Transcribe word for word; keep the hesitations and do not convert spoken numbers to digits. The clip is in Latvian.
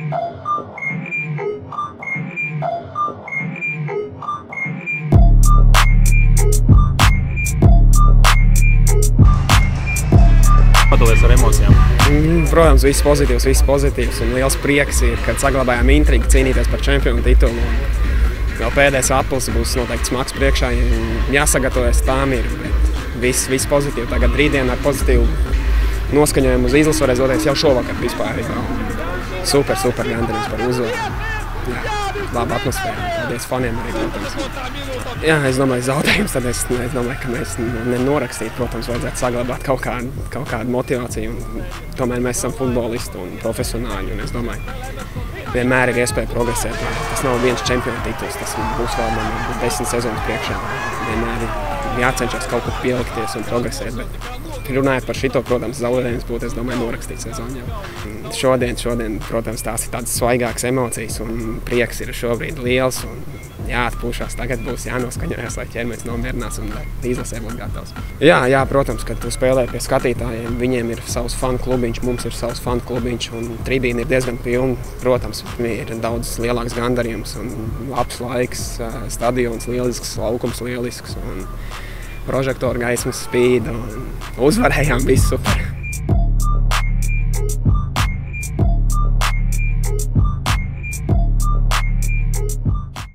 Padalies ar emocijām. Protams, viss pozitīvs, viss pozitīvs un liels prieks ir, kad saglabājām intrigu cīnīties par čempionu titulu. Vēl pēdējais aplis būs noteikti smags priekšā, jāsagatavojas tām ir, bet viss, viss pozitīvi. Tagad rītdien ar pozitīvu noskaņojumu uz izlasu varēs doties jau šovakar vispār. Super, super gandarījums par uzvaru. Laba atmosfēra. Paldies faniem arī, protams. Jā, es domāju, zaudējums, tad es, es domāju, ka mēs nenorakstītu, protams, vajadzētu saglabāt kaut kādu, kaut kādu motivāciju. Un, tomēr mēs esam futbolisti un profesionāļi, un es domāju, vienmēr ir iespēja progresēt. Tas nav viens čempionu tituls, tas būs vēl man desmit sezonas priekšā. Vienmēr ir jācenšas kaut kur pielikties un progresēt, bet runājot par šito, protams, zaudējums būtu, es domāju, norakstīt sezonu jau. Šodien, šodien, protams, tās ir tādas svaigākas emocijas un prieks ir šobrīd liels un jāatpūšās. Tagad būs jānoskaņojas, lai ķermenis nomierinās un izlasē būtu gatavs. Jā, jā, protams, kad tu spēlē pie skatītājiem, viņiem ir savs fanu klubiņš, mums ir savs fanu klubiņš un tribīna ir diezgan pilna. Protams, ir daudz lielāks gandarījums un labs laiks, stadions lielisks, laukums lielisks un prožektoru gaismas spīd un uzvarējām, viss super.